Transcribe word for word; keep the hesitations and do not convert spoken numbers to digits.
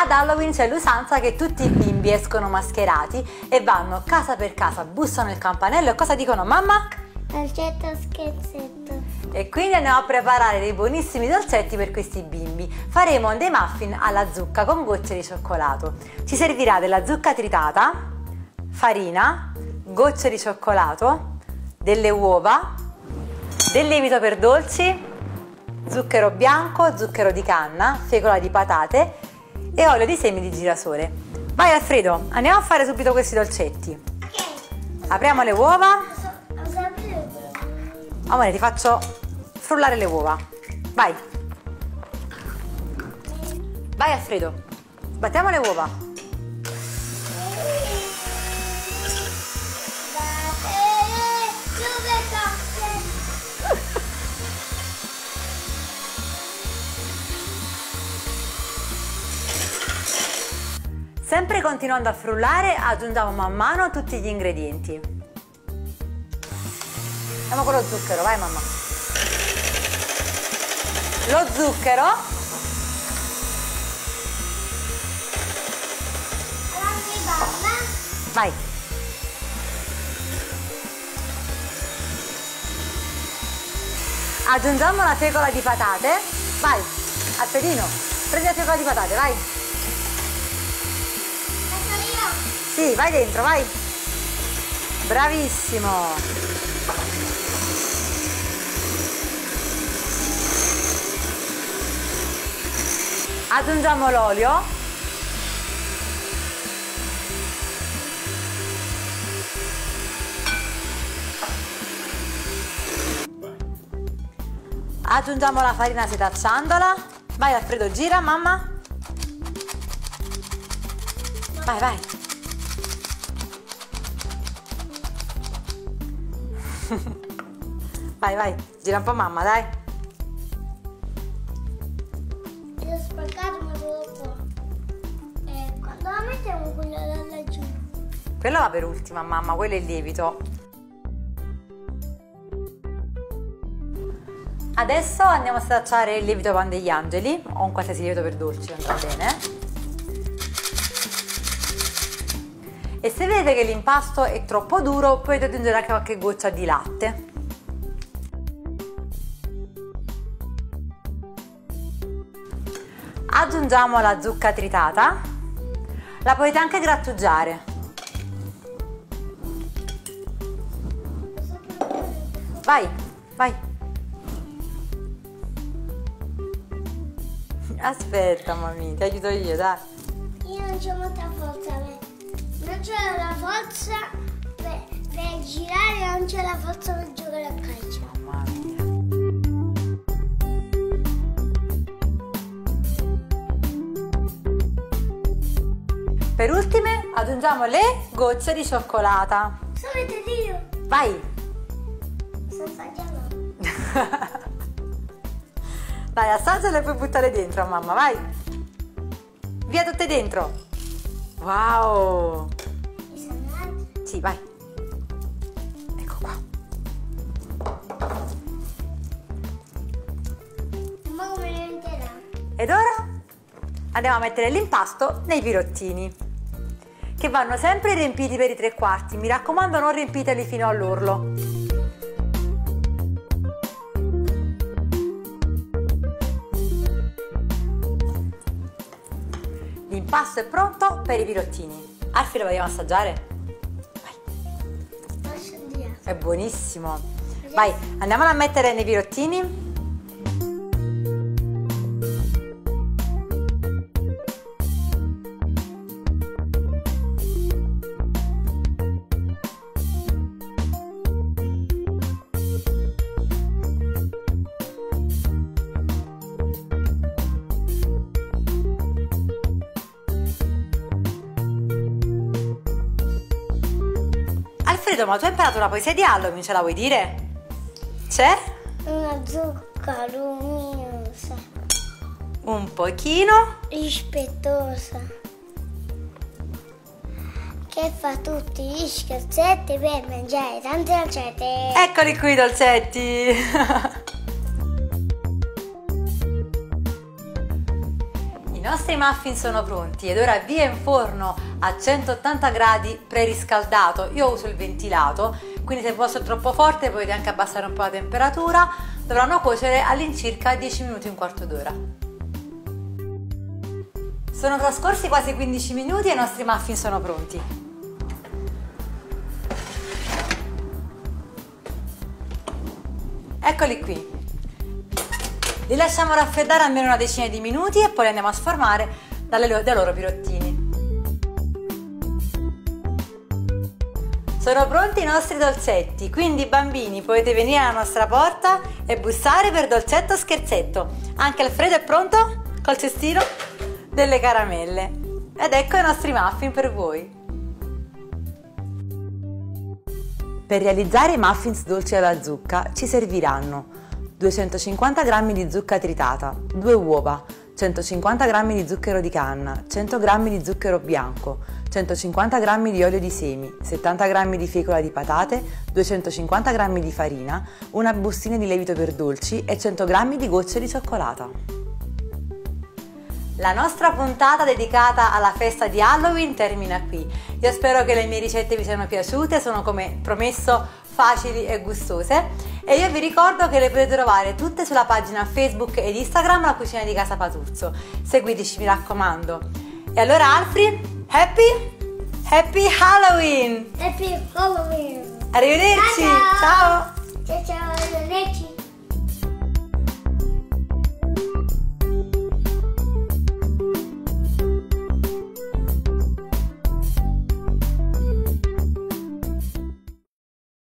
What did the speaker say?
Ad Halloween c'è l'usanza che tutti i bimbi escono mascherati e vanno casa per casa, bussano il campanello e cosa dicono? Mamma? Dolcetto scherzetto. E quindi andiamo a preparare dei buonissimi dolcetti per questi bimbi. Faremo dei muffin alla zucca con gocce di cioccolato. Ci servirà della zucca tritata, farina, gocce di cioccolato, delle uova, del lievito per dolci, zucchero bianco, zucchero di canna, fecola di patate e olio di semi di girasole. Vai Alfredo, andiamo a fare subito questi dolcetti. Ok. Apriamo le uova. Cosa aprire? Amore, ti faccio frullare le uova. Vai. Vai Alfredo. Battiamo le uova. Sempre continuando a frullare, aggiungiamo man mano tutti gli ingredienti. Andiamo con lo zucchero, vai mamma. Lo zucchero. Vai. Aggiungiamo la fecola di patate. Vai, Alfredino, prendi la fecola di patate, vai. Sì, vai dentro, vai. Bravissimo. Aggiungiamo l'olio. Aggiungiamo la farina setacciandola. Vai Alfredo, gira, mamma. Vai, vai. Vai, vai, gira un po' mamma, dai. Io ho spaccato ma solo qua. E quando la mettiamo quella da laggiù? Quello va per ultima mamma, quello è il lievito. Adesso andiamo a setacciare il lievito pan degli angeli, o un qualsiasi lievito per dolci, andrà bene. E se vedete che l'impasto è troppo duro, potete aggiungere anche qualche goccia di latte. Aggiungiamo la zucca tritata, la potete anche grattugiare. Vai, vai. Aspetta, mamma, ti aiuto io, dai. Io non c'ho molta forza, non c'ho la forza per, per girare, non c'ho la forza per giocare a calcio. Mamma mia. Per ultime aggiungiamo le gocce di cioccolata. Sapete io? Vai! Sto assaggiando. Dai, assaggiale e puoi buttare dentro a mamma, vai! Via tutte dentro! Wow! Mi sono andate? Sì, vai! Ecco qua! Ma come ne metterà? Ed ora andiamo a mettere l'impasto nei pirottini, che vanno sempre riempiti per i tre quarti. Mi raccomando, non riempiteli fino all'orlo. L'impasto è pronto per i pirottini. Alfio, lo vogliamo assaggiare? Vai. Posso dire? È buonissimo. Vai, andiamolo a mettere nei pirottini. Alfredo, ma tu hai imparato la poesia di Halloween, ce la vuoi dire? C'è? Una zucca luminosa, Un pochino. rispettosa, che fa tutti gli scherzetti per mangiare tante dolcetti. Eccoli qui i dolcetti. nostri muffin sono pronti ed ora via in forno a centottanta gradi preriscaldato. Io uso il ventilato, quindi se il vostro è troppo forte potete anche abbassare un po' la temperatura. Dovranno cuocere all'incirca dieci minuti, un quarto d'ora. Sono trascorsi quasi quindici minuti e i nostri muffin sono pronti. Eccoli qui. Li lasciamo raffreddare almeno una decina di minuti e poi li andiamo a sformare dalle loro, dai loro pirottini. Sono pronti i nostri dolcetti, quindi bambini potete venire alla nostra porta e bussare per dolcetto o scherzetto. Anche Alfredo è pronto col cestino delle caramelle. Ed ecco i nostri muffin per voi. Per realizzare i muffins dolci alla zucca ci serviranno duecentocinquanta grammi di zucca tritata, due uova, centocinquanta grammi di zucchero di canna, cento grammi di zucchero bianco, centocinquanta grammi di olio di semi, settanta grammi di fecola di patate, duecentocinquanta grammi di farina, una bustina di lievito per dolci e cento grammi di gocce di cioccolata. La nostra puntata dedicata alla festa di Halloween termina qui. Io spero che le mie ricette vi siano piaciute, sono come promesso facili e gustose e io vi ricordo che le potete trovare tutte sulla pagina Facebook ed Instagram La Cucina di Casa Patuzzo. Seguiteci, mi raccomando. E allora Alfred, happy? Happy Halloween! Happy Halloween! Arrivederci! Ciao! Ciao! Ciao ciao, arrivederci!